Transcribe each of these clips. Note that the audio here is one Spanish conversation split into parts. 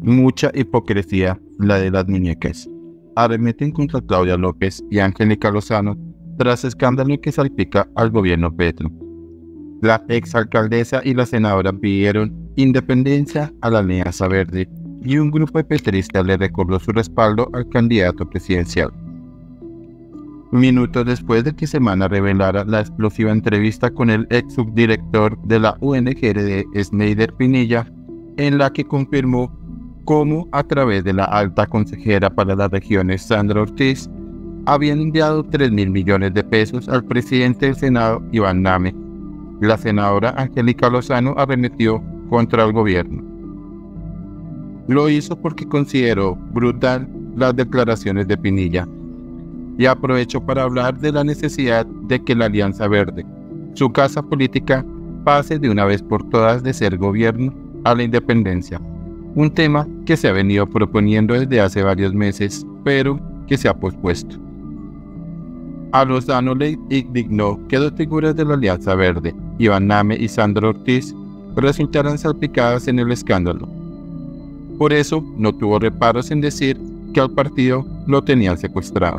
Mucha hipocresía la de las muñecas. Arremeten contra Claudia López y Angélica Lozano tras escándalo que salpica al gobierno Petro. La exalcaldesa y la senadora pidieron independencia a la Alianza Verde y un grupo de petristas le recordó su respaldo al candidato presidencial. Minutos después de que Semana revelara la explosiva entrevista con el ex subdirector de la UNGRD, Snyder Pinilla, en la que confirmó cómo a través de la alta consejera para las regiones, Sandra Ortiz, habían enviado 3.000 millones de pesos al presidente del Senado, Iván Name. La senadora Angélica Lozano arremetió contra el gobierno. Lo hizo porque consideró brutal las declaraciones de Pinilla y aprovechó para hablar de la necesidad de que la Alianza Verde, su casa política, pase de una vez por todas de ser gobierno a la independencia, un tema que se ha venido proponiendo desde hace varios meses, pero que se ha pospuesto. A Lozano le indignó que dos figuras de la Alianza Verde, Iván Name y Sandra Ortiz, resultaran salpicadas en el escándalo. Por eso no tuvo reparos en decir que al partido lo tenían secuestrado.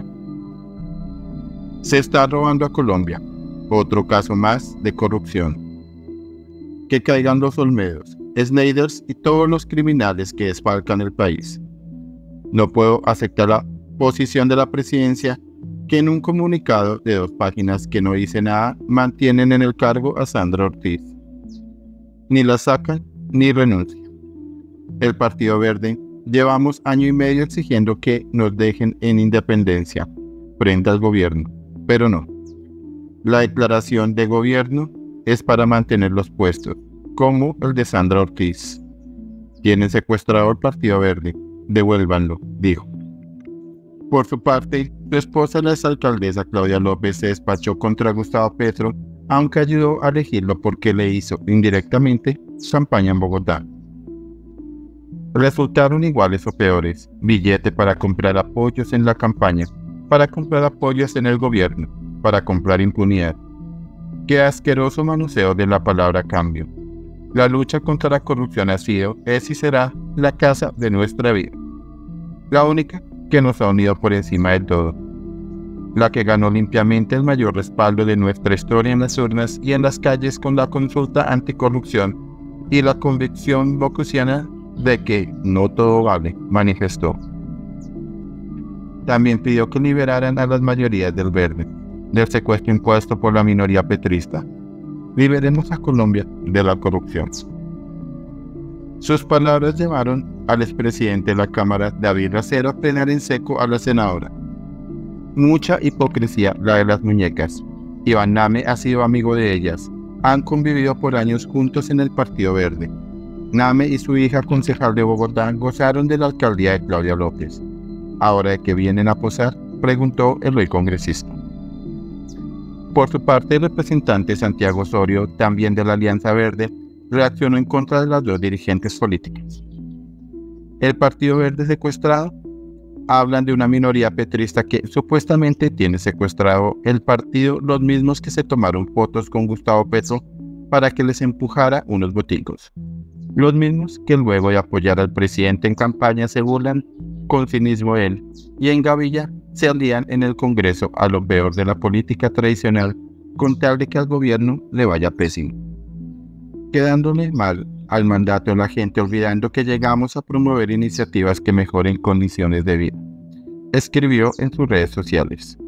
Se está robando a Colombia, otro caso más de corrupción. Que caigan los Olmedos, Snyders y todos los criminales que desfalcan el país. No puedo aceptar la posición de la presidencia que en un comunicado de 2 páginas que no dice nada mantienen en el cargo a Sandra Ortiz. Ni la sacan ni renuncian. El Partido Verde llevamos año y medio exigiendo que nos dejen en independencia frente al gobierno, pero no. La declaración de gobierno es para mantener los puestos, como el de Sandra Ortiz. Tienen secuestrado al Partido Verde, devuélvanlo, dijo. Por su parte, su esposa, la exalcaldesa Claudia López, se despachó contra Gustavo Petro, aunque ayudó a elegirlo porque le hizo indirectamente campaña en Bogotá. Resultaron iguales o peores: billete para comprar apoyos en la campaña, para comprar apoyos en el gobierno, para comprar impunidad. Qué asqueroso manoseo de la palabra cambio. La lucha contra la corrupción ha sido, es y será la casa de nuestra vida. La única que nos ha unido por encima de todo. La que ganó limpiamente el mayor respaldo de nuestra historia en las urnas y en las calles con la consulta anticorrupción y la convicción bocusiana de que no todo vale, manifestó. También pidió que liberaran a las mayorías del Verde, del secuestro impuesto por la minoría petrista. Liberemos a Colombia de la corrupción. Sus palabras llevaron al expresidente de la Cámara, David Racero, a frenar en seco a la senadora. Mucha hipocresía la de las muñecas. Iván Name ha sido amigo de ellas. Han convivido por años juntos en el Partido Verde. Name y su hija, concejal de Bogotá, gozaron de la alcaldía de Claudia López. ¿Ahora de qué vienen a posar?, preguntó el hoy congresista. Por su parte, el representante Santiago Osorio, también de la Alianza Verde, reaccionó en contra de las dos dirigentes políticas. El Partido Verde secuestrado. Hablan de una minoría petrista que supuestamente tiene secuestrado el partido, los mismos que se tomaron fotos con Gustavo Petro para que les empujara unos boticos. Los mismos que luego de apoyar al presidente en campaña se burlan con cinismo de él y en gavilla se alían en el Congreso a lo peor de la política tradicional con tal de que al gobierno le vaya pésimo. Quedándole mal al mandato de la gente, olvidando que llegamos a promover iniciativas que mejoren condiciones de vida, escribió en sus redes sociales.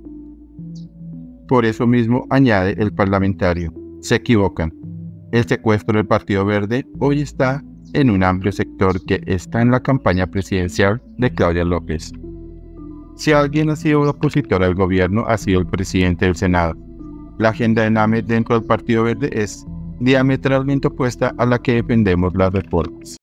Por eso mismo, añade el parlamentario, se equivocan. El secuestro del Partido Verde hoy está en un amplio sector que está en la campaña presidencial de Claudia López. Si alguien ha sido opositor al gobierno, ha sido el presidente del Senado. La agenda de Name dentro del Partido Verde es diametralmente opuesta a la que defendemos las reformas.